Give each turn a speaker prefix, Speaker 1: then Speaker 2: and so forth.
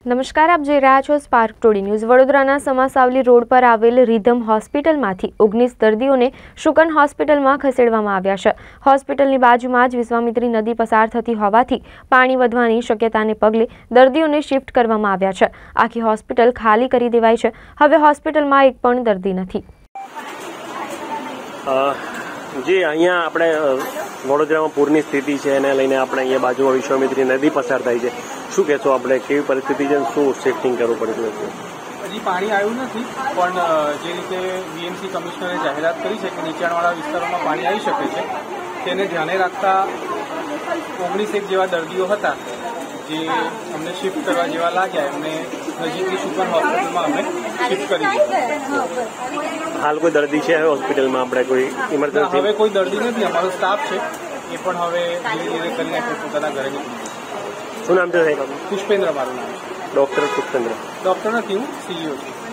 Speaker 1: નમસ્કાર, આપ જોઈ રહ્યા છો સ્પાર્ક ટુડે ન્યૂઝ। વડોદરાના સમાસાવલી રોડ પર આવેલ રિધમ હોસ્પિટલમાંથી 19 દર્દીઓને શુકન હોસ્પિટલમાં ખસેડવામાં આવ્યા છે। હોસ્પિટલની બાજુમાં જ વિશ્વામિત્રી નદી પસાર થતી હોવાથી પાણી વધવાની શક્યતાને પગલે દર્દીઓને શિફ્ટ કરવામાં આવ્યા છે। આખી હોસ્પિટલ ખાલી કરી દેવાઈ છે। હવે હોસ્પિટલમાં એક પણ દર્દી નથી।
Speaker 2: જે અહીંયા આપણે વડોદરામાં પૂરની સ્થિતિ છે એને લઈને આપણે અહીંયા બાજુમાં વિશ્વામિત્રી નદી પસાર થાય છે। શું કહેશો આપણે, કેવી પરિસ્થિતિ છે, શું શિફ્ટિંગ કરવું પડ્યું છે?
Speaker 3: હજી પાણી આવ્યું નથી, પણ જે રીતે વીએમસી કમિશનરે જાહેરાત કરી છે કે નીચાણવાળા વિસ્તારોમાં પાણી આવી શકે છે, તેને ધ્યાને રાખતા 19 જેવા દર્દીઓ હતા જે અમને શિફ્ટ કરવા જેવા લાગ્યા, એમને નજીકની સુપર હોસ્પિટલમાં અમે શિફ્ટ કરી દીધું।
Speaker 2: હાલ કોઈ દર્દી છે હોસ્પિટલમાં? આપણે કોઈ ઇમરજન્સી?
Speaker 3: હવે કોઈ દર્દી નથી, અમારો સ્ટાફ છે એ પણ હવે ધીરે ધીરે કરીને પોતાના ઘરે નીકળી।
Speaker 2: શું નામ છે સાહેબ?
Speaker 3: પુષ્પેન્દ્ર મારું નામ છે।
Speaker 2: ડૉક્ટર પુષ્પેન્દ્ર?
Speaker 3: ડૉક્ટર નથી, હું CEO છું।